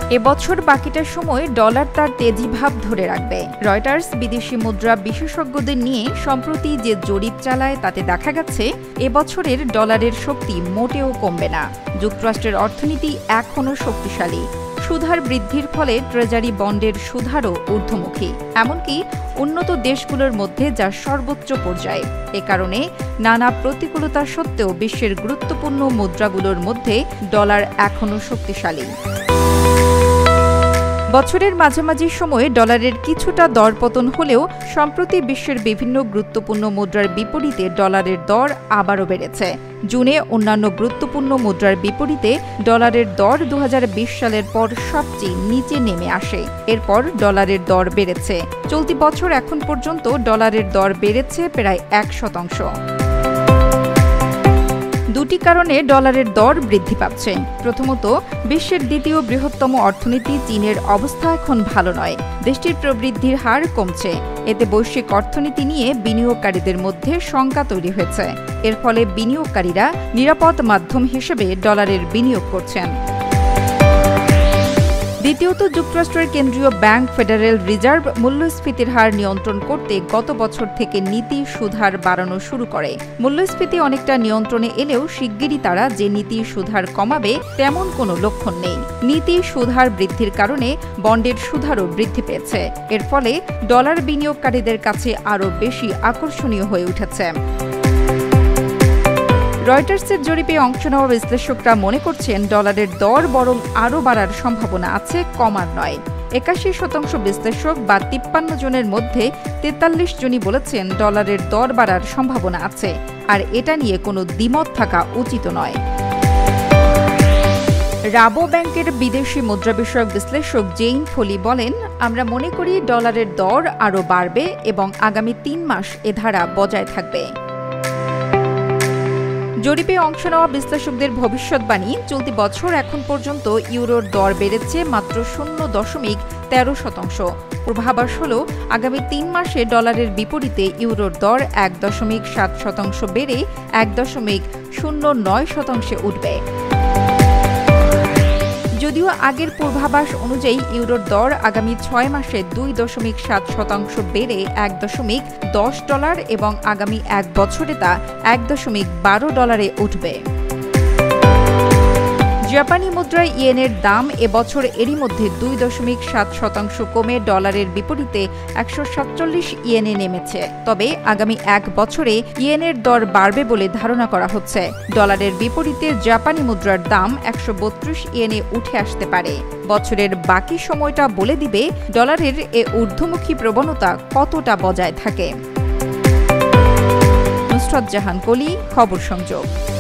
এবছর বাকিটার সময় ডলার তার তেজি ভাব ধরে রাখবে। রয়টার্স বিদেশি মুদ্রা বিশেষজ্ঞদের নিয়ে সম্প্রতি যে জরিপ চালায় তাতে দেখা গেছে এবছরের ডলারের শক্তি মোটেও কমবে না। যুক্তরাষ্ট্রের অর্থনীতি এখনও শক্তিশালী। সুদহার বৃদ্ধির ফলে ট্রেজারি বন্ডের সুদহারও ঊর্ধ্বমুখী, এমনকি উন্নত দেশগুলোর মধ্যে যা সর্বোচ্চ পর্যায়ে। এ কারণে নানা প্রতিকূলতা সত্ত্বেও বিশ্বের গুরুত্বপূর্ণ মুদ্রাগুলোর মধ্যে ডলার এখনও শক্তিশালী। বছরের মাঝামাঝি সময়ে ডলারের কিছুটা দরপতন হলেও সম্প্রতি বিশ্বের বিভিন্ন গুরুত্বপূর্ণ মুদ্রার বিপরীতে ডলারের দর আবারও বেড়েছে। জুনে অন্যান্য গুরুত্বপূর্ণ মুদ্রার বিপরীতে ডলারের দর 2020 সালের পর সবচেয়ে নিচে নেমে আসে। এরপর ডলারের দর বেড়েছে। চলতি বছর এখন পর্যন্ত ডলারের দর বেড়েছে প্রায় 1%। দুটি কারণে ডলারের দর বৃদ্ধি পাচ্ছে। প্রথমত, বিশ্বের দ্বিতীয় বৃহত্তম অর্থনীতি চীনের অবস্থা এখন ভালো নয়। দেশটির প্রবৃদ্ধির হার কমছে। এতে বৈশ্বিক অর্থনীতি নিয়ে বিনিয়োগকারীদের মধ্যে শঙ্কা তৈরি হয়েছে। এর ফলে বিনিয়োগকারীরা নিরাপদ মাধ্যম হিসেবে ডলারের বিনিয়োগ করছেন। দ্বিতীয়ত, যুক্তরাষ্ট্রের কেন্দ্রীয় ব্যাংক ফেডারেল রিজার্ভ মূল্যস্ফীতির হার নিয়ন্ত্রণ করতে গত বছর থেকে নীতি সুদহার বাড়ানো শুরু করে। মূল্যস্ফীতি অনেকটা নিয়ন্ত্রণে এলেও শিগগিরই তারা যে নীতি সুদহার কমাবে তেমন কোনো লক্ষণ নেই। নীতি সুদহার বৃদ্ধির কারণে বন্ডের সুদহারও বৃদ্ধি পেয়েছে। এর ফলে ডলার বিনিয়োগকারীদের কাছে আরও বেশি আকর্ষণীয় হয়ে উঠেছে। রয়টার্সের জরিপে অংশ নেওয়া বিশ্লেষকরা মনে করছেন ডলারের দর বরং আরও বাড়ার সম্ভাবনা আছে, কমার নয়। 81% বিশ্লেষক বা 53 জনের মধ্যে 43 জনই বলেছেন ডলারের দর বাড়ার সম্ভাবনা আছে, আর এটা নিয়ে কোনো দ্বিমত থাকা উচিত নয়। রাবো ব্যাংকের বিদেশি মুদ্রা বিষয়ক বিশ্লেষক জেইন ফলি বলেন, আমরা মনে করি ডলারের দর আরও বাড়বে এবং আগামী 3 মাস এ ধারা বজায় থাকবে। জরিপে অংশ নেওয়া বিশ্লেষকদের ভবিষ্যৎবাণী, চলতি বছর এখন পর্যন্ত ইউরোর দর বেড়েছে মাত্র 0.13%। পূর্বাভাস হল আগামী 3 মাসে ডলারের বিপরীতে ইউরোর দর 1.7% বেড়ে 1.09% উঠবে। যদিও আগের পূর্বাভাস অনুযায়ী ইউরোর দর আগামী 6 মাসে 2.7% বেড়ে $1.10 এবং আগামী 1 বছরে তা $1.12 উঠবে। জাপানি মুদ্রায় ইয়েনের দাম এবছর এরই মধ্যে 2.7% কমে ডলারের বিপরীতে 147 ইয়েনে নেমেছে। তবে আগামী 1 বছরে ইয়েনের দর বাড়বে বলে ধারণা করা হচ্ছে। ডলারের বিপরীতে জাপানি মুদ্রার দাম 132 ইয়েনে উঠে আসতে পারে। বছরের বাকি সময়টা বলে দিবে ডলারের এ ঊর্ধ্বমুখী প্রবণতা কতটা বজায় থাকে। নুসরাত জাহান কলি, খবর সংযোগ।